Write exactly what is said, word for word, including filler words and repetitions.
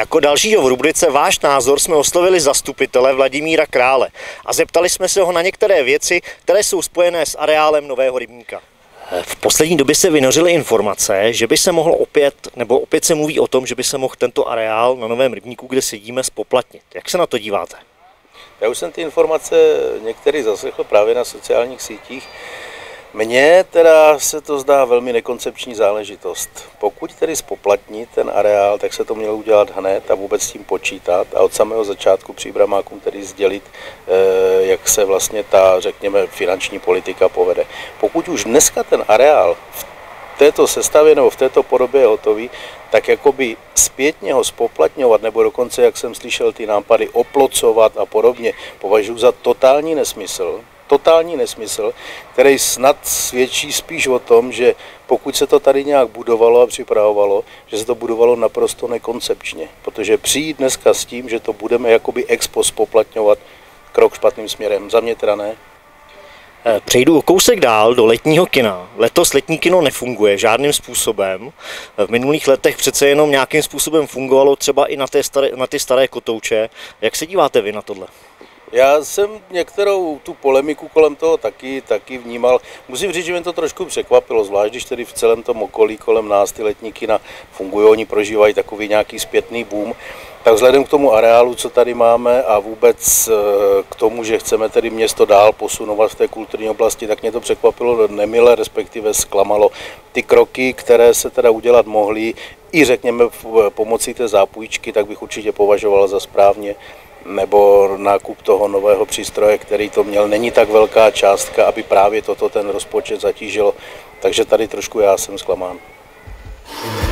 Jako dalšího v rubrice Váš názor jsme oslovili zastupitele Vladimíra Krále a zeptali jsme se ho na některé věci, které jsou spojené s areálem nového rybníka. V poslední době se vynořily informace, že by se mohlo opět, nebo opět se mluví o tom, že by se mohl tento areál na novém rybníku, kde sedíme, spoplatnit. Jak se na to díváte? Já už jsem ty informace některý zaslechl právě na sociálních sítích. Mně teda se to zdá velmi nekoncepční záležitost. Pokud tedy spoplatní ten areál, tak se to mělo udělat hned a vůbec s tím počítat a od samého začátku příbramákům tedy sdělit, jak se vlastně ta, řekněme, finanční politika povede. Pokud už dneska ten areál v této sestavě nebo v této podobě je hotový, tak jakoby zpětně ho spoplatňovat, nebo dokonce, jak jsem slyšel, ty nápady oplocovat a podobně, považuji za totální nesmysl. Totální nesmysl, který snad svědčí spíš o tom, že pokud se to tady nějak budovalo a připravovalo, že se to budovalo naprosto nekoncepčně. Protože přijít dneska s tím, že to budeme jakoby ex post spoplatňovat, krok špatným směrem, za mě teda ne. Přejdu o kousek dál do letního kina. Letos letní kino nefunguje žádným způsobem. V minulých letech přece jenom nějakým způsobem fungovalo třeba i na, té staré, na ty staré kotouče. Jak se díváte vy na tohle? Já jsem některou tu polemiku kolem toho taky, taky vnímal. Musím říct, že mě to trošku překvapilo, zvlášť když tedy v celém tom okolí kolem nás ty letní kina fungují, oni prožívají takový nějaký zpětný boom. Tak vzhledem k tomu areálu, co tady máme a vůbec k tomu, že chceme tedy město dál posunovat v té kulturní oblasti, tak mě to překvapilo nemile, respektive zklamalo. Ty kroky, které se teda udělat mohly, i řekněme pomocí té zápůjčky, tak bych určitě považoval za správně. Nebo nákup toho nového přístroje, který to měl, není tak velká částka, aby právě toto ten rozpočet zatížilo. Takže tady trošku já jsem zklamán.